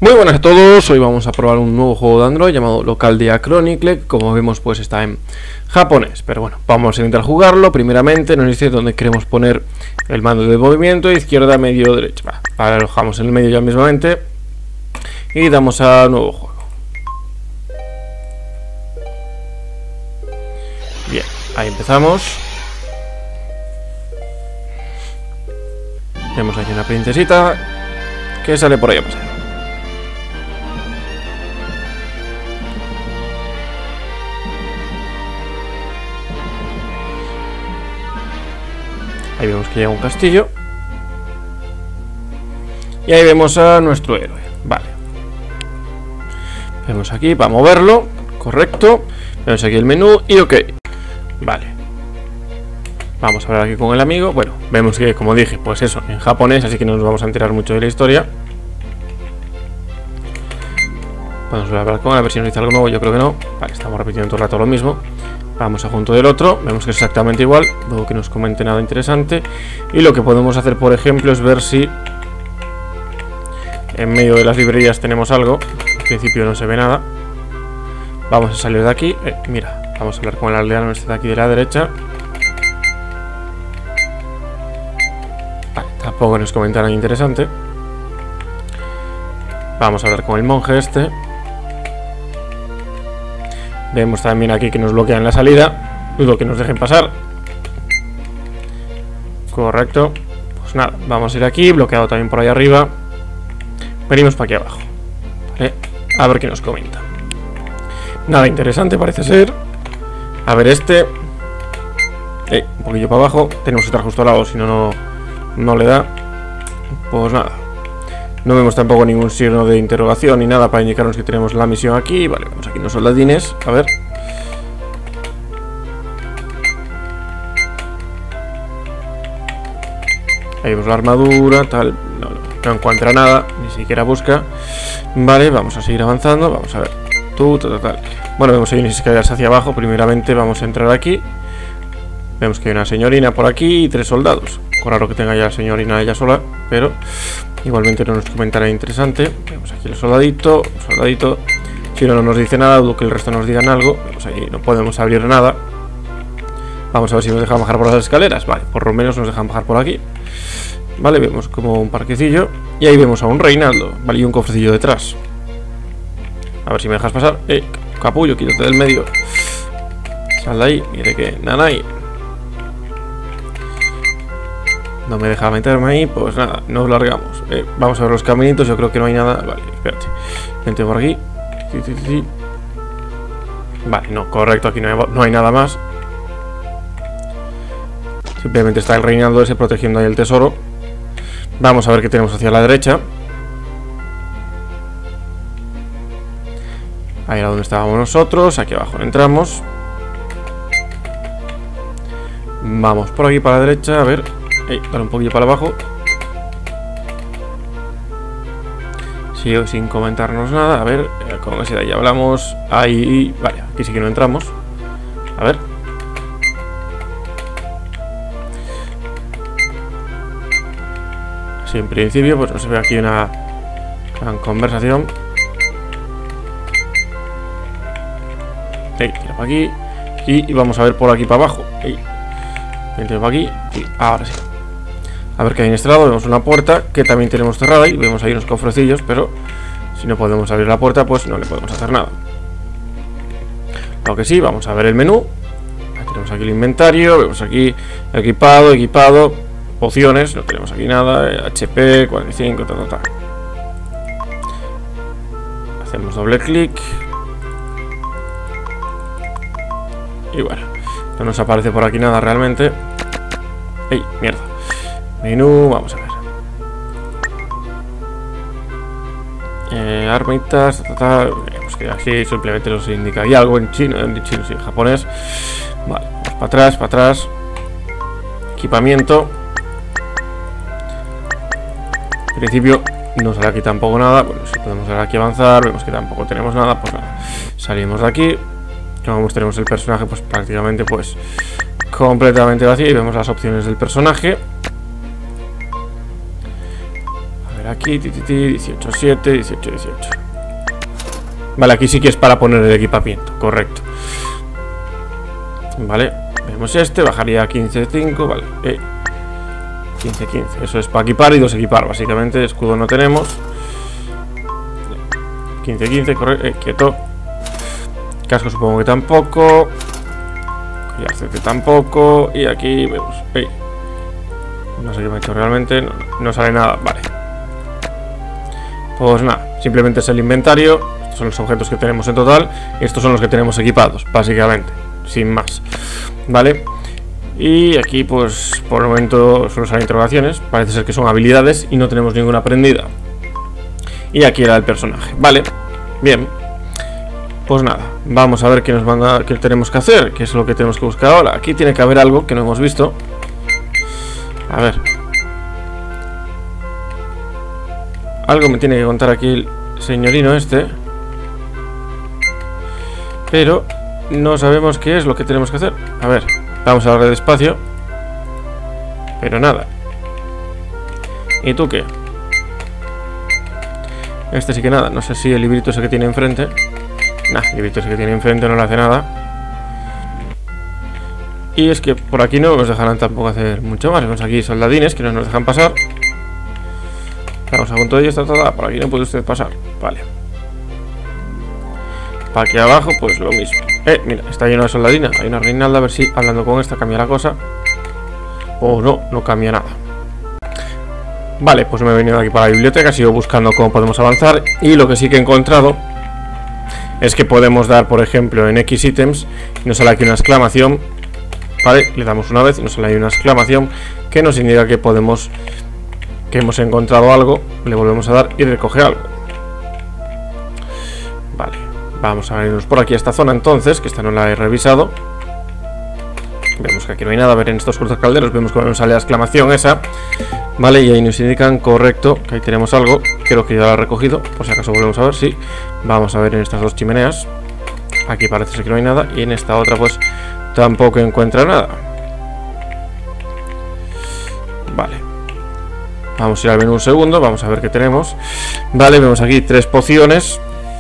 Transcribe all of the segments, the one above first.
Muy buenas a todos, hoy vamos a probar un nuevo juego de Android llamado Localdia Chronicle. Como vemos pues está en japonés, pero bueno, vamos a intentar jugarlo. Primeramente nos dice dónde queremos poner el mando de movimiento, izquierda, medio, derecha. Vale, lo dejamos en el medio ya mismamente y damos a nuevo juego. Bien, ahí empezamos. Vemos aquí una princesita que sale por ahí a pasar. Ahí vemos que llega un castillo. Y ahí vemos a nuestro héroe. Vale. Vemos aquí para moverlo. Correcto. Vemos aquí el menú y ok. Vale. Vamos a hablar aquí con el amigo. Bueno, vemos que, como dije, pues eso, en japonés, así que no nos vamos a enterar mucho de la historia. Vamos a hablar con él, a ver si nos dice algo nuevo. Yo creo que no. Vale, estamos repitiendo todo el rato lo mismo. Vamos a junto del otro, vemos que es exactamente igual, luego que nos comente nada interesante. Y lo que podemos hacer, por ejemplo, es ver si en medio de las librerías tenemos algo. En principio no se ve nada. Vamos a salir de aquí. Mira, vamos a hablar con el aldeano este de aquí de la derecha. Vale, tampoco nos comenta nada interesante. Vamos a hablar con el monje este. Vemos también aquí que nos bloquean la salida. Dudo que nos dejen pasar. Correcto. Pues nada, vamos a ir aquí. Bloqueado también por ahí arriba. Venimos para aquí abajo. Vale, a ver qué nos comenta. Nada interesante parece ser. A ver este. Un poquillo para abajo. Tenemos que estar justo al lado, si no, no le da. Pues nada. No vemos tampoco ningún signo de interrogación ni nada para indicarnos que tenemos la misión aquí. Vale, vamos aquí unos soldadines. A ver. Ahí vemos la armadura, tal. No encuentra nada, ni siquiera busca. Vale, vamos a seguir avanzando. Vamos a ver. Tal. Bueno, vemos que hay unas escaleras hacia abajo. Primeramente vamos a entrar aquí. Vemos que hay una señorina por aquí y 3 soldados. Raro que tenga ya la señorina ella sola, pero igualmente no nos comenta nada interesante. Vemos aquí el soldadito, Si no nos dice nada, dudo que el resto nos digan algo. Vemos ahí, no podemos abrir nada. Vamos a ver si nos dejan bajar por las escaleras. Vale, por lo menos nos dejan bajar por aquí. Vale, vemos como un parquecillo. Y ahí vemos a un reinaldo. Vale, y un cofrecillo detrás. A ver si me dejas pasar. Capullo, quítate del medio. Sal de ahí, mire que nanay. No me deja meterme ahí, pues nada, nos largamos. Vamos a ver los caminitos, yo creo que no hay nada. Vale, espérate. Vente por aquí. Vale, no, correcto, aquí no hay nada más. Simplemente está el reinaldo ese protegiendo ahí el tesoro. Vamos a ver qué tenemos hacia la derecha. Ahí era donde estábamos nosotros. Aquí abajo entramos. Vamos por aquí para la derecha, a ver. Dale un poquillo para abajo. Sigo sin comentarnos nada. A ver, con ese de ahí hablamos. Ahí, vale, aquí sí que no entramos. A ver. Sí, en principio, pues no se ve aquí una gran conversación. Tira para aquí. Y vamos a ver por aquí para abajo. Vente para aquí. Y ahora sí. A ver qué hay en este lado, vemos una puerta que también tenemos cerrada y vemos ahí unos cofrecillos, pero si no podemos abrir la puerta, pues no le podemos hacer nada. Lo que sí, vamos a ver el menú. Ahí tenemos aquí el inventario, vemos aquí equipado, pociones, no tenemos aquí nada, HP, 45, tal. Hacemos doble clic. Y bueno, no nos aparece por aquí nada realmente. Mierda. Menú, vamos a ver. Armitas, pues que así simplemente nos indica. Y algo en chino, sí, en japonés. Vale, vamos para atrás. Equipamiento. En principio no sale aquí tampoco nada. Bueno, si podemos dar aquí avanzar, vemos que tampoco tenemos nada, pues nada. Salimos de aquí. Como tenemos el personaje, pues prácticamente pues completamente vacío. Y vemos las opciones del personaje. Vale, aquí, 18, 7, 18, 18. Vale, aquí sí que es para poner el equipamiento, correcto. Vale, vemos este, bajaría a 15, 5, vale. 15, 15, eso es para equipar y dos equipar, básicamente. Escudo no tenemos. 15, 15, correcto, quieto. Casco supongo que tampoco. Collar CT tampoco. Y aquí vemos, no sé qué me ha hecho realmente, no sale nada, vale. Pues nada, simplemente es el inventario. Estos son los objetos que tenemos en total. Y estos son los que tenemos equipados, básicamente, sin más. Vale. Y aquí pues por el momento solo salen interrogaciones. Parece ser que son habilidades y no tenemos ninguna aprendida. Y aquí era el personaje, vale. Bien. Pues nada, vamos a ver qué nos manda, qué tenemos que hacer, qué es lo que tenemos que buscar ahora. Aquí tiene que haber algo que no hemos visto. A ver. Algo me tiene que contar aquí el señorino este. Pero no sabemos qué es lo que tenemos que hacer. A ver, vamos a darle despacio. Pero nada. ¿Y tú qué? Este sí que nada, no sé si el librito ese que tiene enfrente. Nah, el librito ese que tiene enfrente no le hace nada. Y es que por aquí no nos dejarán tampoco hacer mucho más. Vemos aquí soldadines que no nos dejan pasar. Estamos a punto de ello, está por aquí no puede usted pasar. Vale. Para aquí abajo, pues lo mismo. Mira, está lleno de soldadina. Hay una reinalda, a ver si hablando con esta cambia la cosa. O no, no cambia nada. Vale, pues me he venido aquí para la biblioteca, sigo buscando cómo podemos avanzar. Y lo que sí que he encontrado es que podemos dar, por ejemplo, en X ítems, y nos sale aquí una exclamación. Vale, le damos una vez y nos sale ahí una exclamación que nos indica que podemos, que hemos encontrado algo. Le volvemos a dar y recoge algo. Vale, vamos a irnos por aquí a esta zona entonces, que esta no la he revisado. Vemos que aquí no hay nada. A ver, en estos calderos vemos cómo nos sale la exclamación esa. Vale, y ahí nos indican, correcto, que ahí tenemos algo. Creo que ya lo ha recogido, por si acaso volvemos a ver, sí. Vamos a ver en estas dos chimeneas. Aquí parece ser que no hay nada. Y en esta otra pues tampoco encuentra nada. Vale. Vamos a ir al menú un segundo, vamos a ver qué tenemos. Vale, vemos aquí 3 pociones.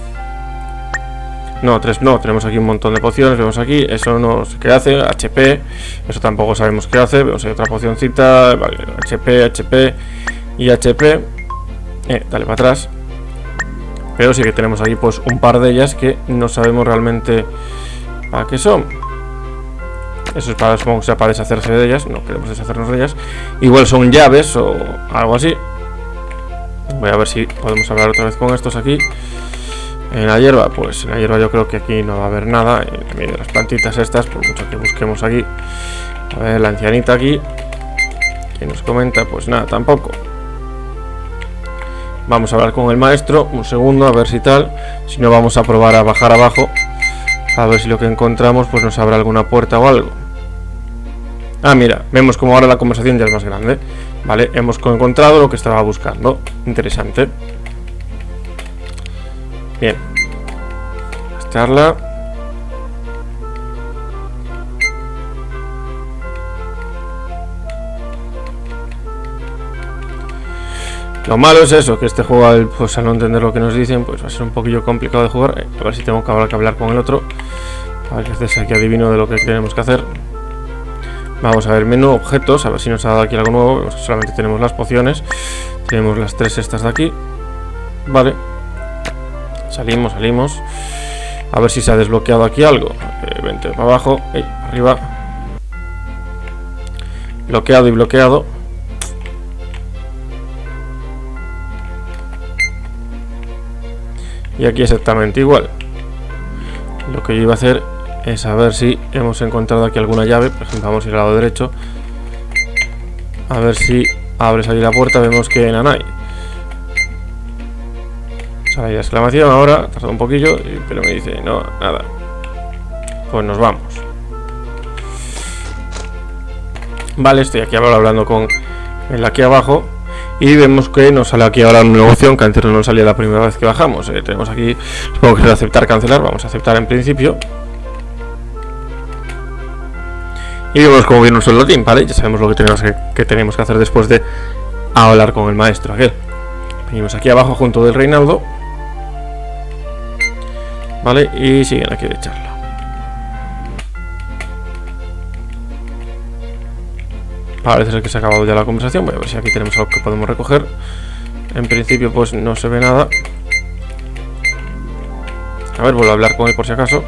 No, 3 no, tenemos aquí un montón de pociones. Vemos aquí, eso no sé qué hace, HP. Eso tampoco sabemos qué hace. Vemos ahí otra pocioncita, vale, HP y HP. Dale para atrás. Pero sí que tenemos aquí pues un par de ellas que no sabemos realmente para qué son. Eso es para, supongo que sea para deshacerse de ellas. No queremos deshacernos de ellas. Igual son llaves o algo así. Voy a ver si podemos hablar otra vez con estos aquí. En la hierba, pues en la hierba yo creo que aquí no va a haber nada. En medio de las plantitas estas, por mucho que busquemos aquí. A ver, la ancianita aquí, que nos comenta, pues nada, tampoco. Vamos a hablar con el maestro, un segundo, a ver si tal. Si no, vamos a probar a bajar abajo. A ver si lo que encontramos pues nos abre alguna puerta o algo. Ah, mira, vemos como ahora la conversación ya es más grande. Vale, hemos encontrado lo que estaba buscando. Interesante. Bien. Gastarla. Lo malo es eso, que este juego, pues al no entender lo que nos dicen, pues va a ser un poquillo complicado de jugar. A ver si tengo que hablar con el otro. A ver si este aquí adivino de lo que tenemos que hacer. Vamos a ver menú, objetos, a ver si nos ha dado aquí algo nuevo. Solamente tenemos las pociones. Tenemos las 3 estas de aquí. Vale. Salimos. A ver si se ha desbloqueado aquí algo. Vente para abajo. Arriba. Bloqueado y bloqueado. Y aquí exactamente igual. Lo que yo iba a hacer es a ver si hemos encontrado aquí alguna llave. Por ejemplo, vamos a ir al lado derecho. A ver si abres ahí la puerta. Vemos que no hay. Sale ahí la exclamación ahora. Tarda un poquillo, pero me dice no, nada. Pues nos vamos. Vale, estoy aquí ahora hablando con el aquí abajo. Y vemos que nos sale aquí ahora una nueva opción que antes no nos salía la primera vez que bajamos. Tenemos aquí, supongo que es aceptar, cancelar. Vamos a aceptar en principio. Y vemos cómo viene un soldadín, ¿vale? Ya sabemos lo que tenemos que hacer después de hablar con el maestro aquel. Venimos aquí abajo junto del Reinaldo. Vale, y siguen aquí de charla. Parece ser que se ha acabado ya la conversación. Voy a ver si aquí tenemos algo que podemos recoger. En principio pues no se ve nada. A ver, vuelvo a hablar con él por si acaso.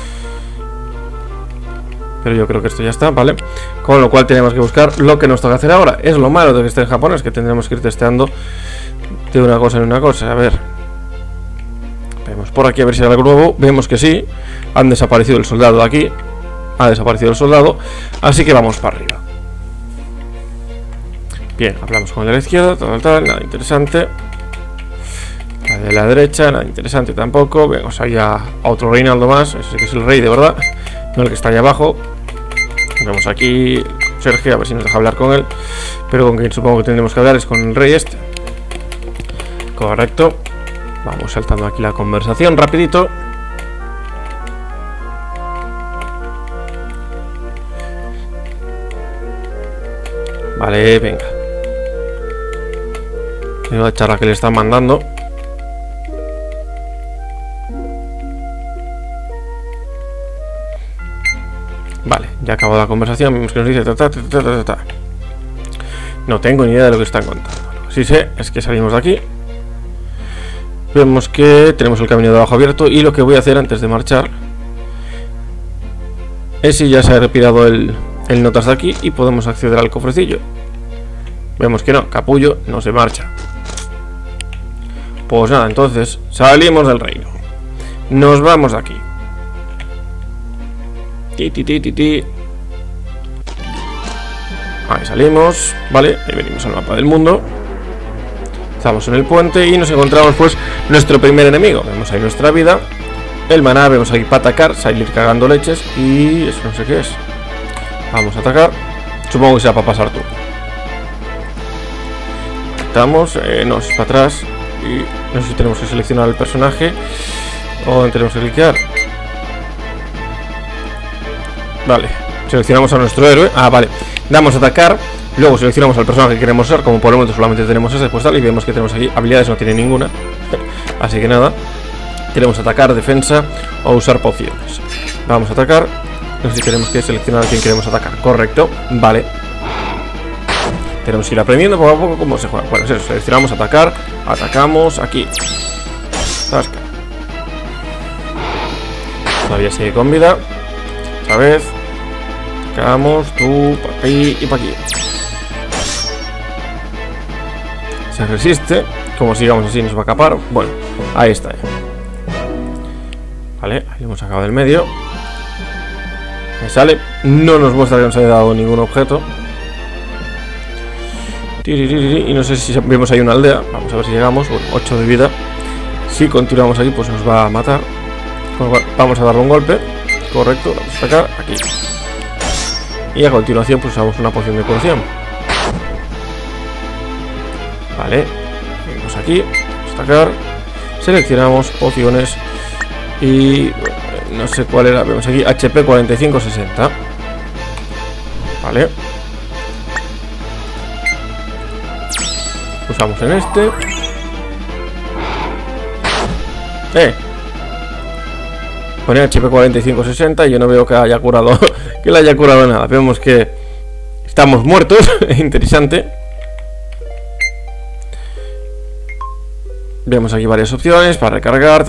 Pero yo creo que esto ya está, ¿vale? Con lo cual tenemos que buscar lo que nos toca hacer ahora. Es lo malo de que esté en Japón, es que tendremos que ir testeando de una cosa en una cosa. A ver. Vemos por aquí a ver si hay algo nuevo. Vemos que sí. Han desaparecido el soldado de aquí. Ha desaparecido el soldado. Así que vamos para arriba. Bien, hablamos con el de la izquierda, tal, nada interesante. La de la derecha, nada interesante tampoco. Vemos ahí a otro Reinaldo más. Ese sí que es el rey de verdad, no el que está ahí abajo. Vemos aquí Sergio, a ver si nos deja hablar con él. Pero con quien supongo que tendremos que hablar es con el rey este. Correcto. Vamos saltando aquí la conversación rapidito. Vale, venga. La charla que le están mandando. Vale, ya acabó la conversación. Vemos que nos dice No tengo ni idea de lo que están contando. Lo que sí sé es que salimos de aquí. Vemos que tenemos el camino de abajo abierto. Y lo que voy a hacer antes de marchar es si ya se ha retirado el notas de aquí y podemos acceder al cofrecillo. Vemos que no, capullo no se marcha. Pues nada, entonces salimos del reino. Nos vamos de aquí. Ahí salimos, vale, ahí venimos al mapa del mundo. Estamos en el puente y nos encontramos pues nuestro primer enemigo. Vemos ahí nuestra vida, el maná, vemos aquí para atacar, salir cagando leches. Y eso no sé qué es. Vamos a atacar, supongo que sea para pasar turno. Estamos, no, es para atrás. Y no sé si tenemos que seleccionar el personaje o tenemos que clicar. Vale, seleccionamos a nuestro héroe. Ah, vale, damos a atacar. Luego seleccionamos al personaje que queremos ser. Como por el momento solamente tenemos ese, pues tal. Y vemos que tenemos aquí habilidades, no tiene ninguna. Así que nada, queremos atacar, defensa o usar pociones. Vamos a atacar. No sé si tenemos que seleccionar a quién queremos atacar. Correcto, vale. Tenemos que ir aprendiendo poco a poco cómo se juega. Bueno, es eso, seleccionamos atacar. Atacamos aquí. Tasca. Todavía sigue con vida. Otra vez. Atacamos, tú, para aquí y para aquí. Se resiste. Como sigamos así nos va a capar. Bueno, ahí está. Vale, ahí hemos sacado del medio. Me sale. No nos muestra que nos haya dado ningún objeto. Y no sé si vemos ahí una aldea. Vamos a ver si llegamos. Bueno, 8 de vida. Si continuamos aquí pues nos va a matar. Vamos a darle un golpe. Correcto, vamos a atacar aquí. Y a continuación pues usamos una poción de curación. Vale, venimos aquí, vamos a atacar. Seleccionamos pociones. Y no sé cuál era. Vemos aquí HP 45-60. Vale. Usamos en este. Pone HP 45-60 y yo no veo que haya curado que le haya curado nada. Vemos que estamos muertos. Interesante. Vemos aquí varias opciones para recargar.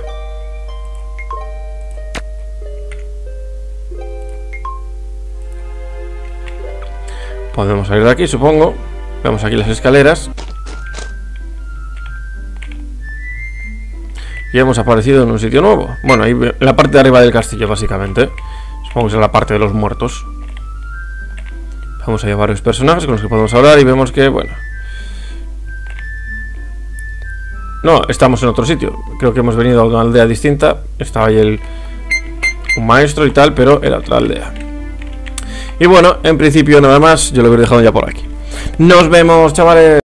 Podemos salir de aquí, supongo. Vemos aquí las escaleras. Y hemos aparecido en un sitio nuevo. Bueno, ahí en la parte de arriba del castillo, básicamente. Supongo que es la parte de los muertos. Vamos a ver varios personajes con los que podemos hablar. Y vemos que, bueno, no, estamos en otro sitio. Creo que hemos venido a una aldea distinta. Estaba ahí un maestro y tal, pero era otra aldea. Y bueno, en principio nada más. Yo lo hubiera dejado ya por aquí. Nos vemos, chavales.